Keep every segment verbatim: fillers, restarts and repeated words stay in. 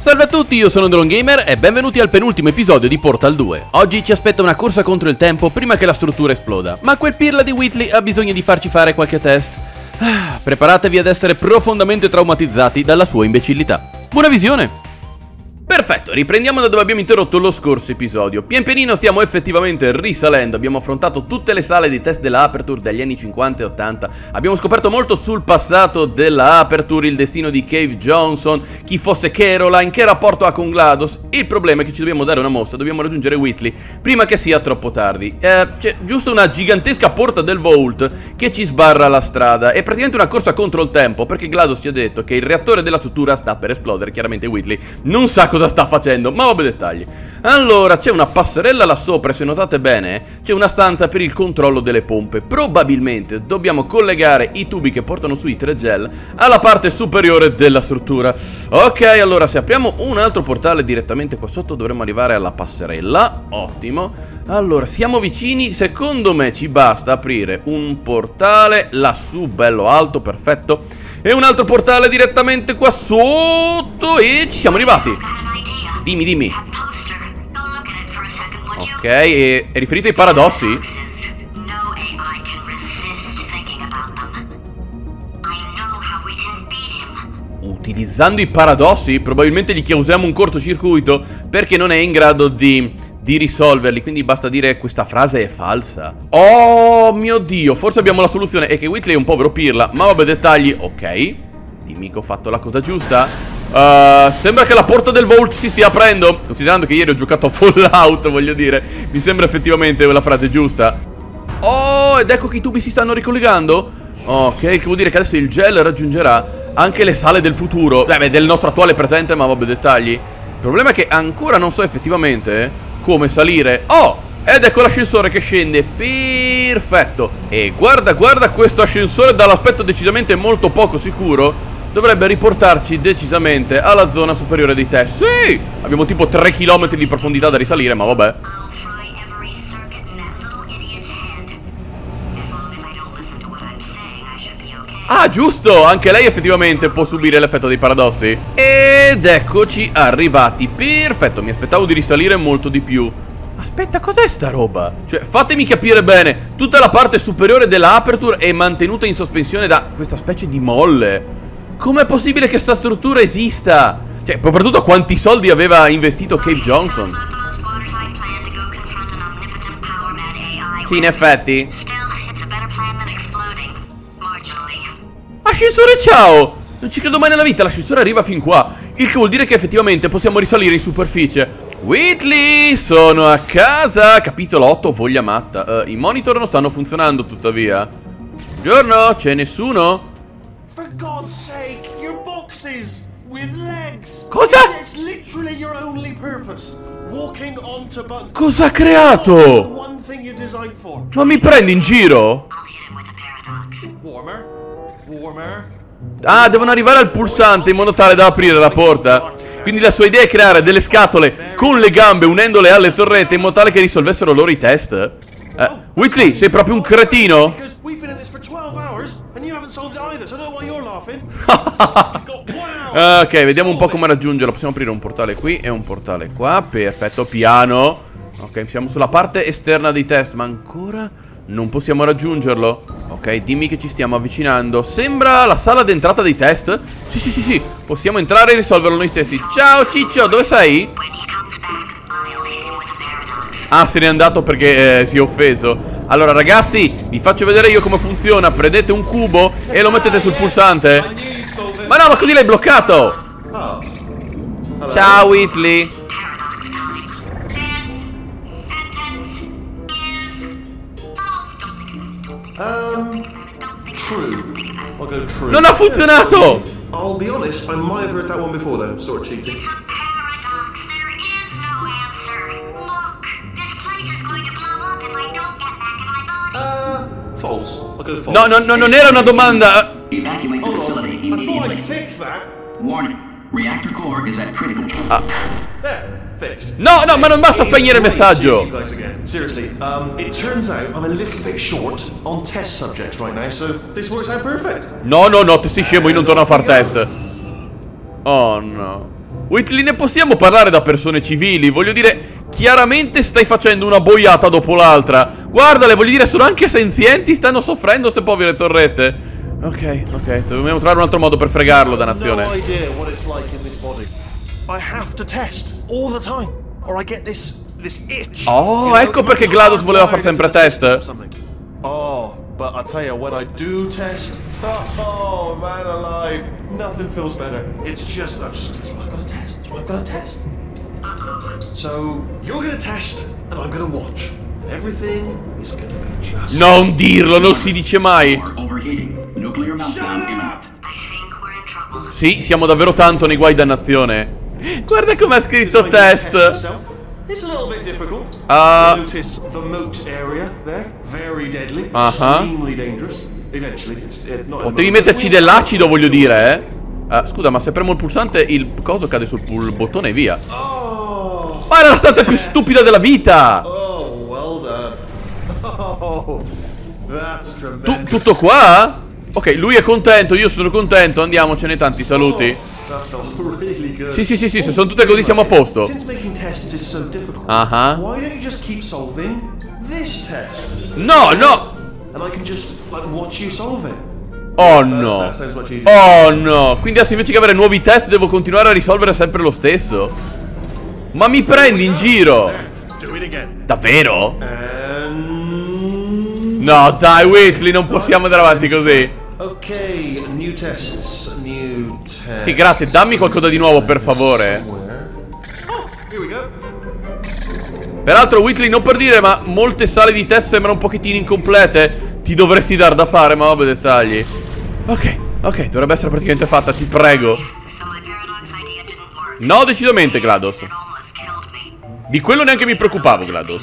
Salve a tutti, io sono DroneGamer e benvenuti al penultimo episodio di Portal due. Oggi ci aspetta una corsa contro il tempo prima che la struttura esploda, ma quel pirla di Whitley ha bisogno di farci fare qualche test. Ah, preparatevi ad essere profondamente traumatizzati dalla sua imbecillità. Buona visione! Perfetto, riprendiamo da dove abbiamo interrotto lo scorso episodio. Pian pianino stiamo effettivamente risalendo. Abbiamo affrontato tutte le sale di test della Aperture degli anni cinquanta e ottanta. Abbiamo scoperto molto sul passato della Aperture, il destino di Cave Johnson, chi fosse Caroline, che rapporto ha con GLaDOS. Il problema è che ci dobbiamo dare una mossa, dobbiamo raggiungere Whitley prima che sia troppo tardi. eh, C'è giusto una gigantesca porta del Vault che ci sbarra la strada. È praticamente una corsa contro il tempo, perché GLaDOS ci ha detto che il reattore della struttura sta per esplodere. Chiaramente Whitley non sa cosa sta facendo, ma vabbè, dettagli. Allora, c'è una passerella là sopra e se notate bene c'è una stanza per il controllo delle pompe. Probabilmente dobbiamo collegare i tubi che portano sui tre gel alla parte superiore della struttura. Ok, allora se apriamo un altro portale direttamente qua sotto dovremmo arrivare alla passerella. Ottimo. Allora, siamo vicini. Secondo me ci basta aprire un portale lassù bello alto, perfetto, e un altro portale direttamente qua sotto e ci siamo arrivati. Dimmi, dimmi. Ok, e è riferito ai paradossi? Utilizzando i paradossi? Probabilmente gli causiamo un cortocircuito perché non è in grado di, di risolverli. Quindi basta dire questa frase è falsa. Oh mio Dio, forse abbiamo la soluzione. È che Whitley è un povero pirla, ma vabbè, dettagli. Ok, dimmi che ho fatto la cosa giusta. Uh, sembra che la porta del Vault si stia aprendo. Considerando che ieri ho giocato a Fallout, voglio dire, mi sembra effettivamente la frase giusta. Oh, ed ecco che i tubi si stanno ricollegando. Ok, che vuol dire che adesso il gel raggiungerà anche le sale del futuro. Beh, del nostro attuale presente, ma vabbè, dettagli. Il problema è che ancora non so effettivamente come salire. Oh, ed ecco l'ascensore che scende. Perfetto. E guarda, guarda questo ascensore dall'aspetto decisamente molto poco sicuro. Dovrebbe riportarci decisamente alla zona superiore dei test. Sì! Abbiamo tipo tre chilometri di profondità da risalire, ma vabbè. Ah, giusto! Anche lei effettivamente può subire l'effetto dei paradossi. Ed eccoci arrivati. Perfetto, mi aspettavo di risalire molto di più. Aspetta, cos'è sta roba? Cioè, fatemi capire bene. Tutta la parte superiore della Aperture è mantenuta in sospensione da questa specie di molle. Com'è possibile che sta struttura esista? Cioè, soprattutto quanti soldi aveva investito Cave Johnson? Sì, in effetti. Ascensore, ciao! Non ci credo mai nella vita, l'ascensore arriva fin qua. Il che vuol dire che effettivamente possiamo risalire in superficie. Whitley, sono a casa. Capitolo otto, voglia matta. uh, I monitor non stanno funzionando tuttavia. Buongiorno, c'è nessuno? For God's sake, your boxes with legs. Cosa? It's literally your only purpose. Walking onto buttons. Cosa ha creato? One thing you're designed for. Ma mi prendi in giro? Warmer. Warmer. Ah, devono arrivare al pulsante in modo tale da aprire la porta. Quindi la sua idea è creare delle scatole con le gambe unendole alle torrette in modo tale che risolvessero loro i test. Eh, Whitley, sei proprio un cretino? Ok, vediamo un po' come raggiungerlo. Possiamo aprire un portale qui e un portale qua. Perfetto, piano. Ok, siamo sulla parte esterna dei test, ma ancora non possiamo raggiungerlo. Ok, dimmi che ci stiamo avvicinando. Sembra la sala d'entrata dei test. Sì, sì, sì, sì, possiamo entrare e risolverlo noi stessi. Ciao Ciccio, dove sei? Ah, se n'è andato perché eh, si è offeso. Allora ragazzi, vi faccio vedere io come funziona. Prendete un cubo e lo mettete sul pulsante. Ma no, ma così l'hai bloccato. Ciao Whitley. Um, true. I'll go true. Non ha funzionato. I'll be honest, I might have heard that one before though, sort of cheating. Uh, false. I'll go false. No, no, no, non era una domanda. Evacuate the facility I thought I immediately. fixed that. Warning. Reactor core is at critical. Ah. There. Fixed. No, no, ma non basta spegnere il messaggio. You guys again. Seriously, um, it turns out I'm a little bit short on test subjects right now, so this works out perfect. No, no, no, te sei scemo, io non torno a far test. Oh no. Whitley, ne possiamo parlare da persone civili? Voglio dire, chiaramente stai facendo una boiata dopo l'altra. Guardale, voglio dire, sono anche senzienti, stanno soffrendo ste povere torrette. Ok, ok, dobbiamo trovare un altro modo per fregarlo, dannazione. No idea what it's like in this body. I have to test all the time, or I get this this itch. Oh, ecco perché GLaDOS voleva far sempre test. Oh, but I tell you, when I do test, oh man alive, nothing feels better. It's just, I just, that's what I've got to test. That's what I've got to test. So you're gonna test, and I'm gonna watch. Everything is gonna be just. Non dirlo, non si dice mai. Overheating. Nuclear meltdown imminent. Sì, siamo davvero tanto nei guai, dannazione. Guarda come ha scritto test. It's a little bit difficult. Uh, Notice the moat area there, very deadly, uh-huh. extremely dangerous. Eventually, it's uh, not. Potevi metterci dell'acido, voglio dire, eh. Uh, scusa, ma se premo il pulsante, il coso cade sul pul bottone e via. Oh, ma era la stata più stupida della vita. Oh, well done. Oh, that's Tu, tremendous. tutto qua? Ok, lui è contento, io sono contento, andiamocene, tanti saluti. That felt really good. Sì, sì, sì, sì, se sono tutte così siamo a posto. Since making tests is so difficult, Uh-huh. why don't you just keep solving this test? No, no. And I can just like watch you solve it. Oh That- no. that sounds much easier. Oh no. Quindi adesso invece che avere nuovi test devo continuare a risolvere sempre lo stesso. Ma mi prendi in giro? Do it again. Davvero? And No, dai, Whitley, non possiamo andare avanti così. ok, new tests, new tests. Sì, grazie, dammi qualcosa di nuovo, per favore. Somewhere. Oh, here we go. Peraltro, Whitley, non per dire, ma molte sale di test sembrano un pochettino incomplete. Ti dovresti dar da fare, ma vabbè, dettagli. Ok, ok, dovrebbe essere praticamente fatta, ti prego. No, decisamente, GLaDOS. Di quello neanche mi preoccupavo, GLaDOS.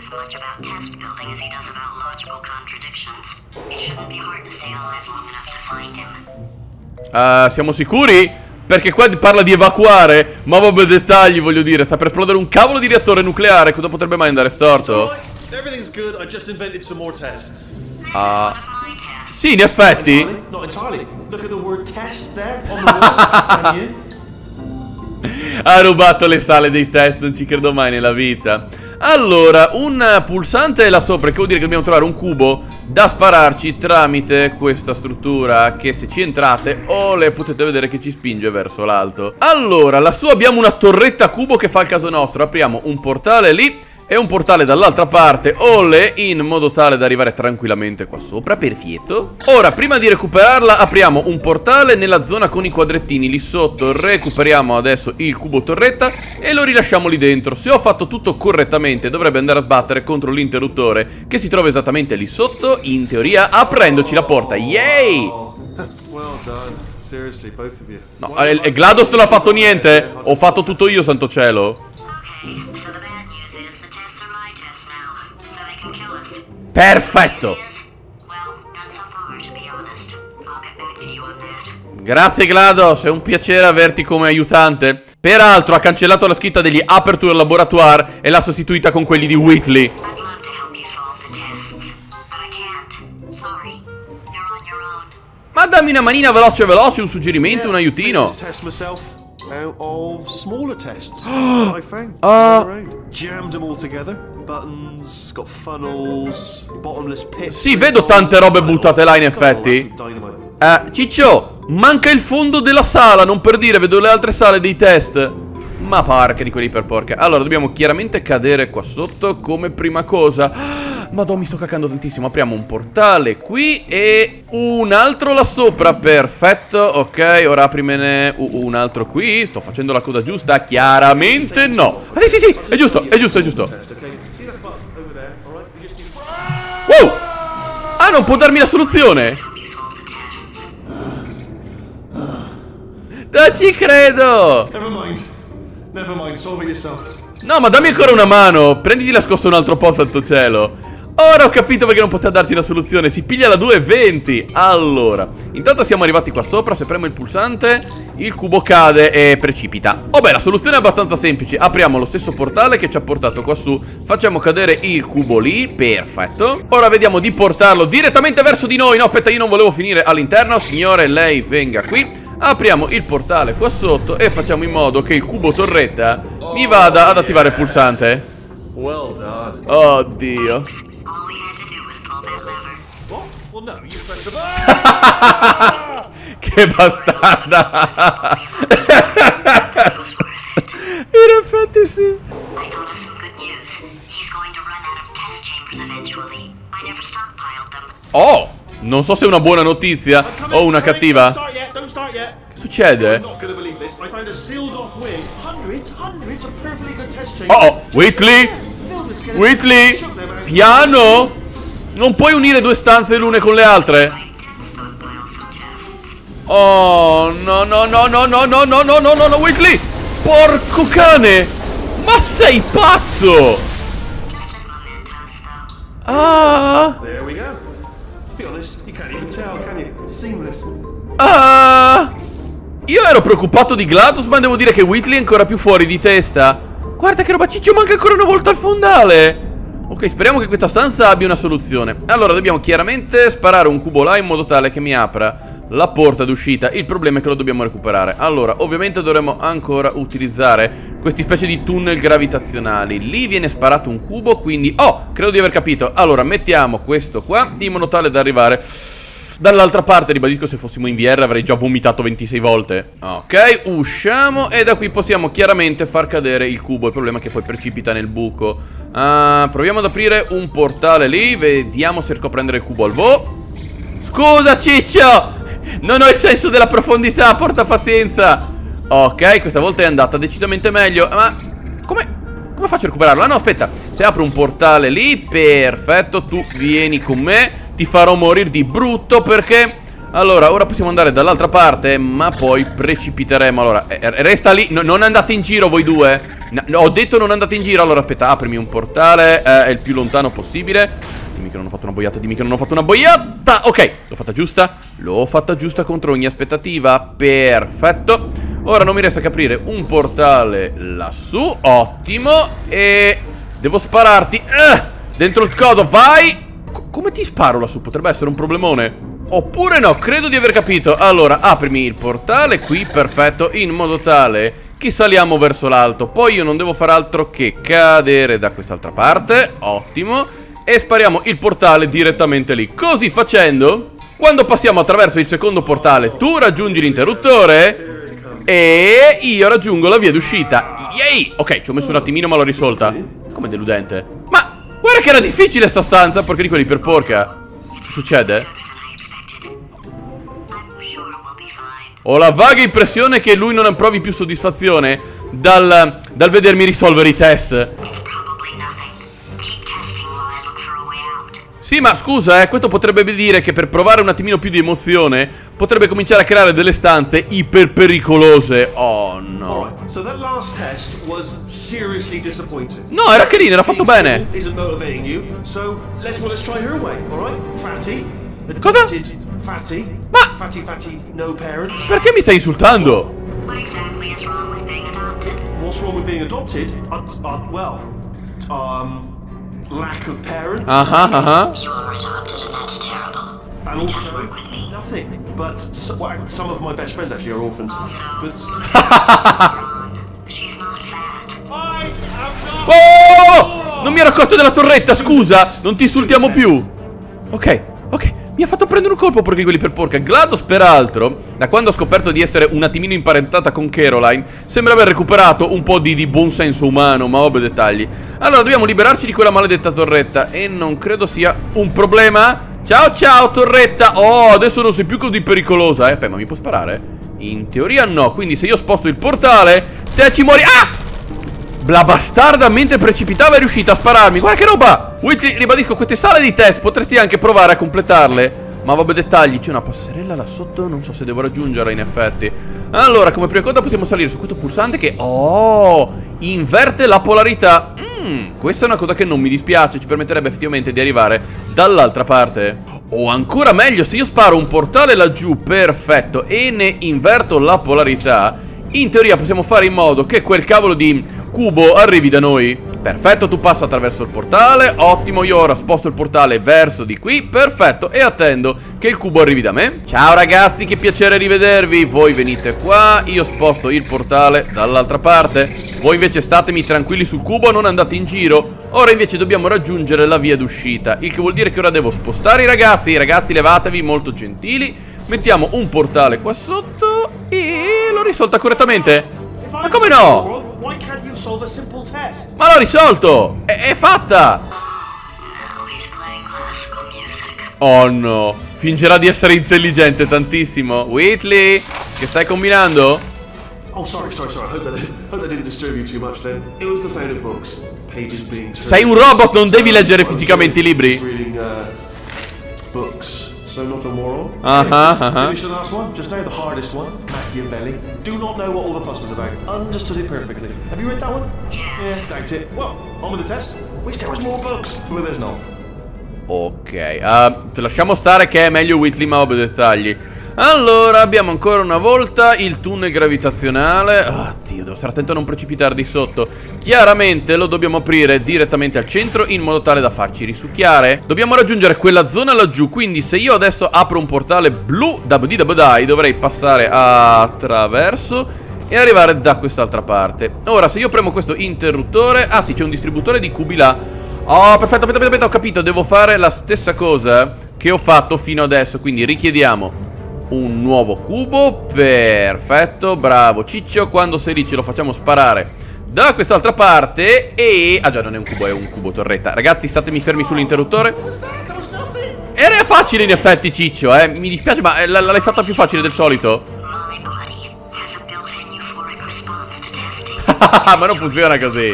Uh, siamo sicuri? Perché qua parla di evacuare. Ma vabbè, dettagli, voglio dire. Sta per esplodere un cavolo di reattore nucleare. Cosa potrebbe mai andare storto? Everything's good. I just invented some more tests. Ah, uh, sì, in effetti. Entirely? Not entirely. Look at the word test there on the wall. Can you? Ha rubato le sale dei test, non ci credo mai nella vita. Allora, un pulsante là sopra, che vuol dire che dobbiamo trovare un cubo da spararci tramite questa struttura, che se ci entrate, ole, potete vedere che ci spinge verso l'alto. Allora, lassù abbiamo una torretta a cubo che fa il caso nostro. Apriamo un portale lì e un portale dall'altra parte, ole, in modo tale da arrivare tranquillamente qua sopra, perfetto. Ora, prima di recuperarla, apriamo un portale nella zona con i quadrettini lì sotto. Recuperiamo adesso il cubo torretta e lo rilasciamo lì dentro. Se ho fatto tutto correttamente, dovrebbe andare a sbattere contro l'interruttore, che si trova esattamente lì sotto, in teoria, aprendoci la porta. Yay! Oh, well done. Seriously, both of you. No, e e GLaDOS non ha fatto niente? Ho fatto tutto io, santo cielo. Perfetto. Grazie GLaDOS, è un piacere averti come aiutante. Peraltro ha cancellato la scritta degli Aperture Laboratoire e l'ha sostituita con quelli di Whitley. Ma dammi una manina veloce veloce, un suggerimento, un aiutino. Out of smaller tests I found Uh, around. Jammed them all together. Buttons, got funnels, bottomless pits. Sì, vedo tante robe buttate là in effetti. Eh, Ciccio, manca il fondo della sala, non per dire, vedo le altre sale dei test. Ma porca di quelli per porca. Allora, dobbiamo chiaramente cadere qua sotto come prima cosa. Madonna, mi sto cacando tantissimo. Apriamo un portale qui e un altro là sopra. Perfetto, ok, ora aprimene uh, un altro qui. Sto facendo la cosa giusta? Chiaramente no. Ah, sì, sì, sì, è giusto, è giusto, è giusto. Wow! Ah, non può darmi la soluzione? Non ci credo! Never mind. Never mind, solve it yourself. No, ma dammi ancora una mano. Prenditi la scossa un altro po', santo cielo. Ora ho capito perché non poteva darci la soluzione. Si piglia la due e venti. Allora, intanto siamo arrivati qua sopra. Se premo il pulsante, il cubo cade e precipita. Oh beh, la soluzione è abbastanza semplice. Apriamo lo stesso portale che ci ha portato qua su. Facciamo cadere il cubo lì. Perfetto. Ora vediamo di portarlo direttamente verso di noi. No, aspetta, io non volevo finire all'interno. Signore, lei venga qui. Apriamo il portale qua sotto e facciamo in modo che il cubo torretta mi vada ad attivare il pulsante. Well done. Oddio. What? Well, no, you press the button. Che bastarda. In effetti sì. I thought of some good news. He's going to run out of test chambers eventually. I never stockpiled them. Oh, non so se è una buona notizia o una cattiva. Don't start yet. Don't start yet. Che succede? I'm not gonna believe this. I found a sealed off wing. Hundreds, hundreds of perfectly good test chambers. Oh, oh, Whitley. Whitley, piano. Non puoi unire due stanze l'une con le altre. I did stockpile some tests. Oh, no, no, no, no, no, no, no, no, no, no, no, Whitley. Porco cane. Ma sei pazzo. Just as mementos, though. Ah, There we go. Be honest, you can't even tell, can you? Seamless. ah. Io ero preoccupato di GLaDOS, ma devo dire che Whitley è ancora più fuori di testa. Guarda che roba, Ciccio, manca ancora una volta al fondale. Ok, speriamo che questa stanza abbia una soluzione. Allora, dobbiamo chiaramente sparare un cubo là in modo tale che mi apra la porta d'uscita. Il problema è che lo dobbiamo recuperare. Allora, ovviamente dovremo ancora utilizzare questi specie di tunnel gravitazionali. Lì viene sparato un cubo, quindi... Oh, credo di aver capito. Allora, mettiamo questo qua in modo tale da arrivare dall'altra parte. Ribadisco, se fossimo in V R avrei già vomitato ventisei volte. Ok, usciamo e da qui possiamo chiaramente far cadere il cubo. Il problema è che poi precipita nel buco. uh, Proviamo ad aprire un portale lì. Vediamo se riesco a prendere il cubo al volo. Scusa, Ciccio, non ho il senso della profondità, porta pazienza. Ok, questa volta è andata decisamente meglio. Ma come... come faccio a recuperarlo? Ah no, aspetta. Se apro un portale lì, perfetto, tu vieni con me. Ti farò morire di brutto perché... Allora, ora possiamo andare dall'altra parte, ma poi precipiteremo. Allora, eh, resta lì, no, non andate in giro voi due. No, no, ho detto non andate in giro. Allora, aspetta, aprimi un portale eh, il più lontano possibile. Dimmi che non ho fatto una boiata, dimmi che non ho fatto una boiata. Ok, l'ho fatta giusta. L'ho fatta giusta contro ogni aspettativa. Perfetto. Ora non mi resta che aprire un portale lassù. Ottimo. E devo spararti eh, dentro il codo, vai. C- come ti sparo lassù? Potrebbe essere un problemone. Oppure no, credo di aver capito. Allora, aprimi il portale qui, perfetto, in modo tale che saliamo verso l'alto. Poi io non devo fare altro che cadere da quest'altra parte. Ottimo. E spariamo il portale direttamente lì. Così facendo, quando passiamo attraverso il secondo portale, tu raggiungi l'interruttore e io raggiungo la via d'uscita. Yay! Ok, ci ho messo un attimino ma l'ho risolta. Come deludente. Ma guarda che era difficile sta stanza, porca di quelli per porca. Che succede? Ho la vaga impressione che lui non provi più soddisfazione dal, dal vedermi risolvere i test. Sì, ma scusa, eh, questo potrebbe dire che per provare un attimino più di emozione potrebbe cominciare a creare delle stanze iper pericolose. Oh no. Alright, so that last test was seriously disappointing. No, era carino, era fatto bene. Isn't motivating you, so let's well, let's try her way, alright? Fatty. Cosa? Fatty. Ma Fatty, fatty, no parents. perché mi stai insultando? What exactly is wrong with being adopted? What's wrong with being adopted? Uh, uh, well, um, lack of parents. Ah ah ah. You are adopted and that's terrible. And It doesn't also, work with me. nothing. But so, well, some of my best friends actually are orphans. But Ron, she's not fat. I am not. Oh! Non mi ero accorto della torretta, scusa. Non ti insultiamo più. Ok, ok. Mi ha fatto prendere un colpo perché quelli per porca. GLaDOS, peraltro, da quando ha scoperto di essere un attimino imparentata con Caroline, sembra aver recuperato un po' di, di buon senso umano, ma vabbè, dettagli. Allora, dobbiamo liberarci di quella maledetta torretta e non credo sia un problema. Ciao, ciao, torretta. Oh, adesso non sei più così pericolosa, eh. Beh, ma mi può sparare? In teoria no, quindi se io sposto il portale, te ci muori. Ah! La bastarda, mentre precipitava, è riuscita a spararmi. Guarda che roba! Whitley, ribadisco, queste sale di test potresti anche provare a completarle. Ma vabbè, dettagli, c'è una passerella là sotto, non so se devo raggiungerla in effetti. Allora, come prima cosa possiamo salire su questo pulsante che... Oh! Inverte la polarità. Mmm, questa è una cosa che non mi dispiace, ci permetterebbe effettivamente di arrivare dall'altra parte. O ancora meglio, se io sparo un portale laggiù, perfetto, e ne inverto la polarità, in teoria possiamo fare in modo che quel cavolo di cubo arrivi da noi. Perfetto, tu passa attraverso il portale. Ottimo, io ora sposto il portale verso di qui. Perfetto, e attendo che il cubo arrivi da me. Ciao ragazzi, che piacere rivedervi. Voi venite qua, io sposto il portale dall'altra parte. Voi invece statemi tranquilli sul cubo, non andate in giro. Ora invece dobbiamo raggiungere la via d'uscita, il che vuol dire che ora devo spostare i ragazzi. Ragazzi, levatevi, molto gentili. Mettiamo un portale qua sotto e l'ho risolta correttamente. Ma come no? Ma l'ho risolto! È, è fatta! Oh no, fingerà di essere intelligente tantissimo. Whitley, che stai combinando? Oh, sorry, sorry, sorry. I hope that, hope that didn't disturb you too much then. It was the sound of books. Pages being turned. Sei un robot, non devi leggere fisicamente i libri. Reading uh, books. So not a moral. Uh-huh, uh-huh. Finish the last one. Just now the hardest one. Machiavelli. Do not know what all the fuss was about. Understood it perfectly. Have you read that one? Yeah, doubt it. Well, on with the test. Wish there was more books. Well, there's not. Ok, uh, lasciamo stare che è meglio Whitley, ma vabbè, dettagli. Allora, abbiamo ancora una volta il tunnel gravitazionale. Oddio, devo stare attento a non precipitare di sotto. Chiaramente lo dobbiamo aprire direttamente al centro, in modo tale da farci risucchiare. Dobbiamo raggiungere quella zona laggiù, quindi se io adesso apro un portale blu, dabdi-dabdai, dovrei passare attraverso e arrivare da quest'altra parte. Ora, se io premo questo interruttore... Ah sì, c'è un distributore di cubi là. Oh, perfetto, perfetto, perfetto, ho capito. Devo fare la stessa cosa che ho fatto fino adesso, quindi richiediamo un nuovo cubo. Perfetto, bravo Ciccio. Quando sei lì ce lo facciamo sparare da quest'altra parte. E... ah già, non è un cubo, è un cubo torretta. Ragazzi, statemi fermi sull'interruttore. Era facile in effetti, Ciccio, eh. Mi dispiace, ma l'hai fatta più facile del solito. Ma non funziona così.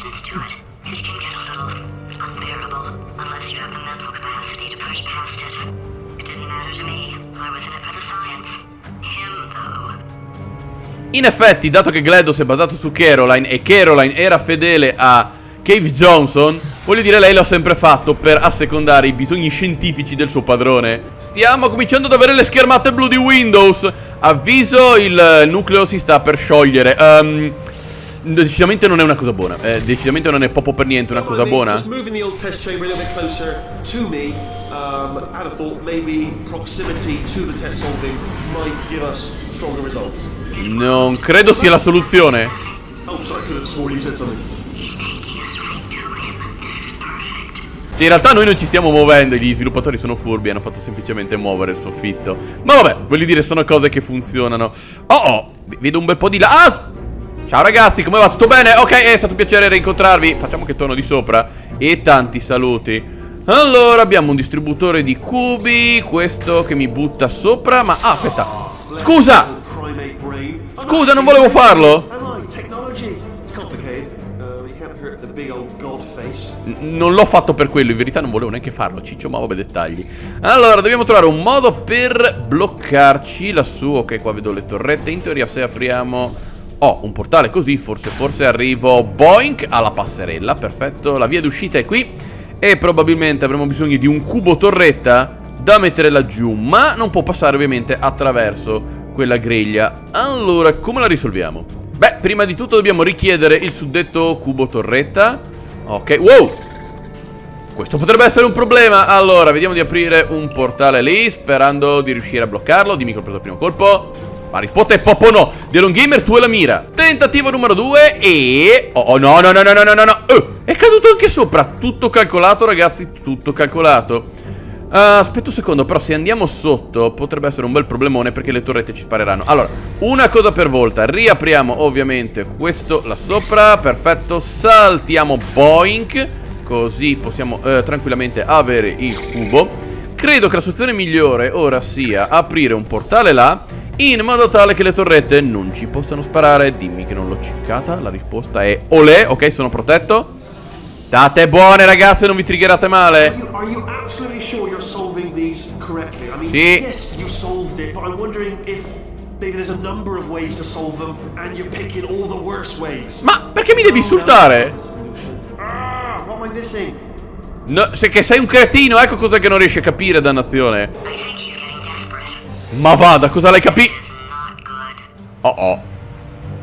In effetti, dato che GLaDOS è basato su Caroline e Caroline era fedele a Cave Johnson, voglio dire, lei l'ha sempre fatto per assecondare i bisogni scientifici del suo padrone. Stiamo cominciando ad avere le schermate blu di Windows. Avviso, il nucleo si sta per sciogliere. um, Decisamente non è una cosa buona. eh, Decisamente non è proprio per niente una cosa buona. Non credo sia la soluzione. Cioè, in realtà noi non ci stiamo muovendo. Gli sviluppatori sono furbi, hanno fatto semplicemente muovere il soffitto. Ma vabbè, voglio dire, sono cose che funzionano. Oh oh, vedo un bel po' di là. Ah! Ciao ragazzi, come va? Tutto bene? Ok, è stato un piacere rincontrarvi. Facciamo che torno di sopra. E tanti saluti. Allora, abbiamo un distributore di cubi. Questo che mi butta sopra. Ma, ah, aspetta. Scusa! Scusa, non volevo farlo. Non l'ho fatto per quello, in verità non volevo neanche farlo, Ciccio, ma vabbè, dettagli. Allora, dobbiamo trovare un modo per bloccarci lassù. Ok, qua vedo le torrette. In teoria se apriamo... oh, un portale così, forse, forse arrivo boink alla passerella. Perfetto, la via d'uscita è qui. E probabilmente avremo bisogno di un cubo torretta da mettere laggiù, ma non può passare ovviamente attraverso quella griglia. Allora, come la risolviamo? Beh, prima di tutto dobbiamo richiedere il suddetto cubo torretta. Ok, wow! Questo potrebbe essere un problema. Allora, vediamo di aprire un portale lì, sperando di riuscire a bloccarlo. Dimmi che ho preso il primo colpo. Ma risposta è Poppo no. TheLongGamer, tu e la mira. Tentativo numero due e... oh, oh no, no, no, no, no, no, no. uh, È caduto anche sopra. Tutto calcolato, ragazzi, tutto calcolato. Uh, aspetta un secondo, però se andiamo sotto potrebbe essere un bel problemone, perché le torrette ci spareranno. Allora, una cosa per volta. Riapriamo ovviamente questo là sopra. Perfetto, saltiamo boink, così possiamo uh, tranquillamente avere il cubo. Credo che la soluzione migliore ora sia aprire un portale là, in modo tale che le torrette non ci possano sparare. Dimmi che non l'ho ciccata. La risposta è olè. Ok, sono protetto. State buone ragazze, non vi triggerate male. Are you, are you absolutely sure you're solving these correctly? I mean, sì. Yes, you solved it, but I'm wondering if maybe there's a number of ways to solve them and you're picking all the worst ways. Ma perché mi devi insultare? Ah, what am I missing? No, se che sei un cretino, ecco cosa che non riesci a capire, dannazione. Ma vada, cosa l'hai capito? Oh oh.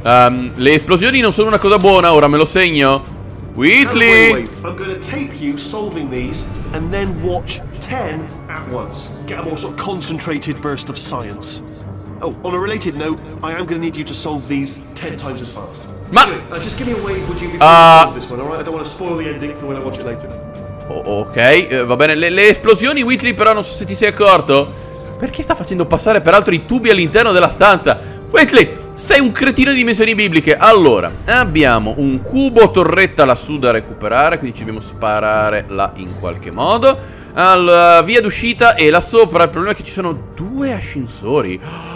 Um, le esplosioni non sono una cosa buona, ora me lo segno. Whitley! Wait, wait, I'm gonna tape you solving these and then watch ten at once. Get a more sort of concentrated burst of science. Oh, on a related note, I am gonna need you to solve these ten times as fast. Ma... Anyway, uh, just give me a wave, would you, before Uh... you solve this one, alright? I don't want to spoil the ending for when I watch it later. Oh, ok, eh, va bene. Le, le esplosioni, Whitley, però non so se ti sei accorto. Perché sta facendo passare peraltro i tubi all'interno della stanza? Whitley, sei un cretino di dimensioni bibliche. Allora, abbiamo un cubo torretta lassù da recuperare, quindi ci dobbiamo sparare là in qualche modo. Alla via d'uscita e là sopra il problema è che ci sono due ascensori.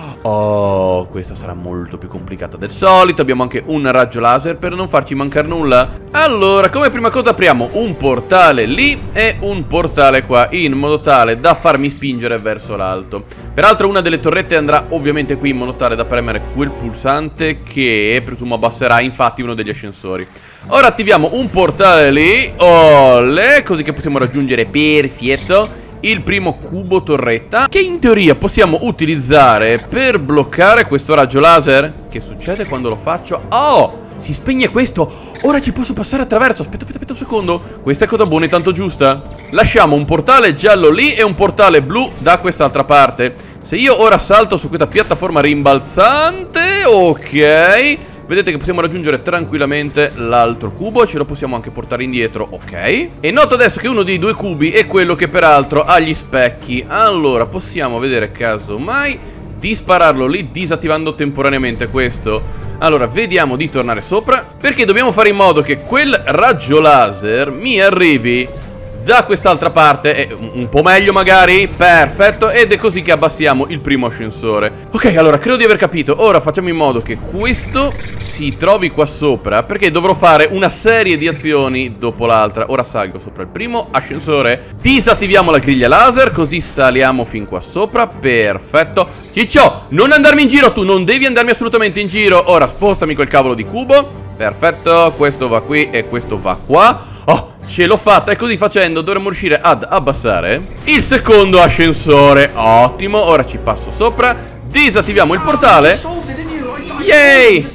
Oh, questa sarà molto più complicata del solito. Abbiamo anche un raggio laser per non farci mancare nulla. Allora, come prima cosa apriamo un portale lì e un portale qua, in modo tale da farmi spingere verso l'alto. Peraltro una delle torrette andrà ovviamente qui, in modo tale da premere quel pulsante che presumo abbasserà infatti uno degli ascensori. Ora attiviamo un portale lì, olè, così che possiamo raggiungere perfetto il primo cubo torretta, che in teoria possiamo utilizzare per bloccare questo raggio laser. Che succede quando lo faccio? Oh, si spegne questo. Ora ci posso passare attraverso. Aspetta, aspetta, aspetta un secondo. Questa è cosa buona e tanto giusta. Lasciamo un portale giallo lì e un portale blu da quest'altra parte. Se io ora salto su questa piattaforma rimbalzante, ok, vedete che possiamo raggiungere tranquillamente l'altro cubo. Ce lo possiamo anche portare indietro, ok. E noto adesso che uno dei due cubi è quello che peraltro ha gli specchi. Allora possiamo vedere casomai di spararlo lì, disattivando temporaneamente questo. Allora vediamo di tornare sopra, perché dobbiamo fare in modo che quel raggio laser mi arrivi da quest'altra parte, è un po' meglio magari, perfetto, ed è così che abbassiamo il primo ascensore. Ok, allora credo di aver capito. Ora facciamo in modo che questo si trovi qua sopra, perché dovrò fare una serie di azioni dopo l'altra. Ora salgo sopra il primo ascensore, disattiviamo la griglia laser, così saliamo fin qua sopra, perfetto. Ciccio, non andarmi in giro, tu non devi andarmi assolutamente in giro. Ora spostami quel cavolo di cubo, perfetto, questo va qui e questo va qua. Oh, ce l'ho fatta, e così facendo dovremmo riuscire ad abbassare il secondo ascensore. Ottimo, ora ci passo sopra, disattiviamo il portale. Yay!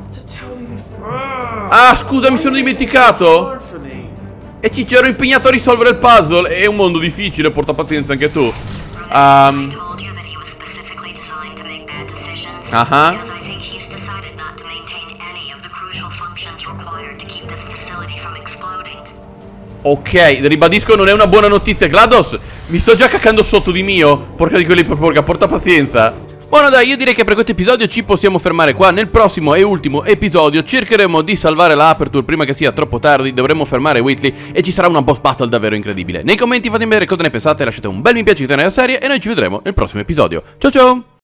Ah, scusa, mi sono dimenticato. E ci ero impegnato a risolvere il puzzle. È un mondo difficile, porta pazienza anche tu. Um. Ah. Ok, ribadisco, non è una buona notizia. GLaDOS, mi sto già cacando sotto di mio. Porca di quelli per porca, porta pazienza. Buono dai, io direi che per questo episodio ci possiamo fermare qua. Nel prossimo e ultimo episodio cercheremo di salvare la Aperture prima che sia troppo tardi. Dovremo fermare Whitley e ci sarà una boss battle davvero incredibile. Nei commenti fatemi vedere cosa ne pensate, lasciate un bel mi piace alla serie e noi ci vedremo nel prossimo episodio. Ciao ciao!